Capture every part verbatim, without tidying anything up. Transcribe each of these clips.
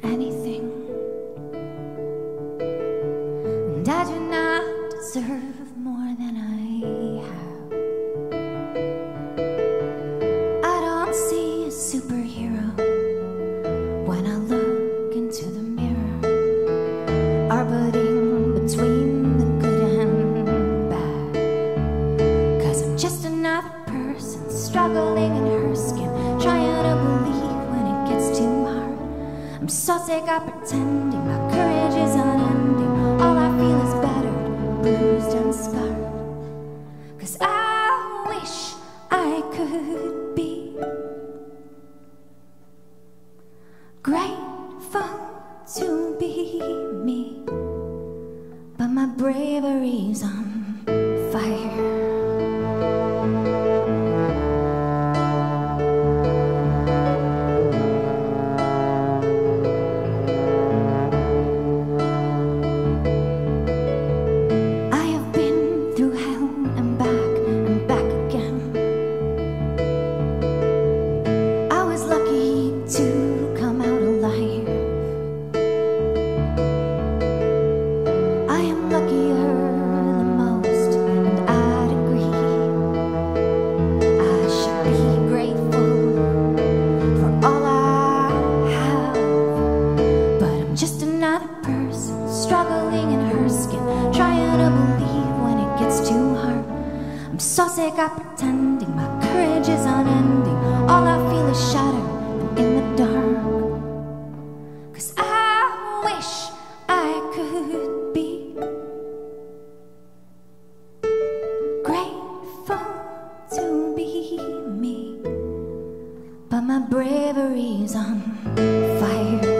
anything, and I do not deserve more than I have. I don't see a superhero when I look into the mirror, orbiting between the good and bad. Cause I'm just another person struggling in her skin, trying to believe when it gets too hard. I'm so sick of pretending my courage is unending. All I feel is battered, bruised and scarred. Cause I wish I could be grateful to be me, but my bravery's on fire. Struggling in her skin, trying to believe when it gets too hard. I'm so sick of pretending my courage is unending. All I feel is shattered and in the dark. Cause I wish I could be grateful to be me, but my bravery's on fire.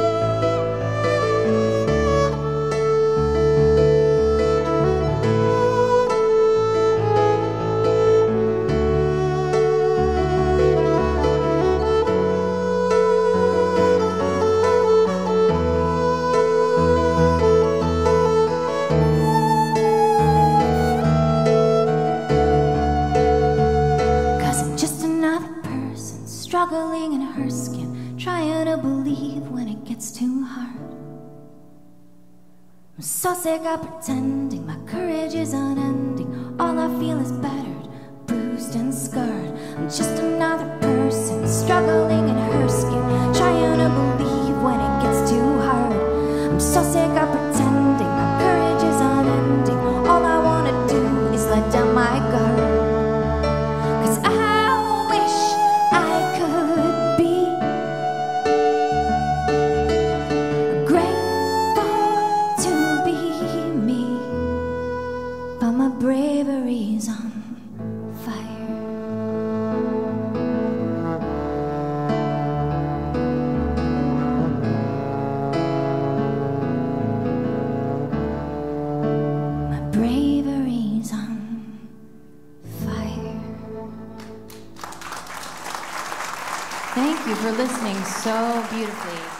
Struggling in her skin, trying to believe when it gets too hard. I'm so sick of pretending my courage is unending. All I feel is battered, bruised and scarred. I'm just another person struggling in her skin, trying to believe when it gets too hard. I'm so sick of pretending my courage is unending. All I wanna do is let down my guard. My bravery's on fire. My bravery's on fire. Thank you for listening so beautifully.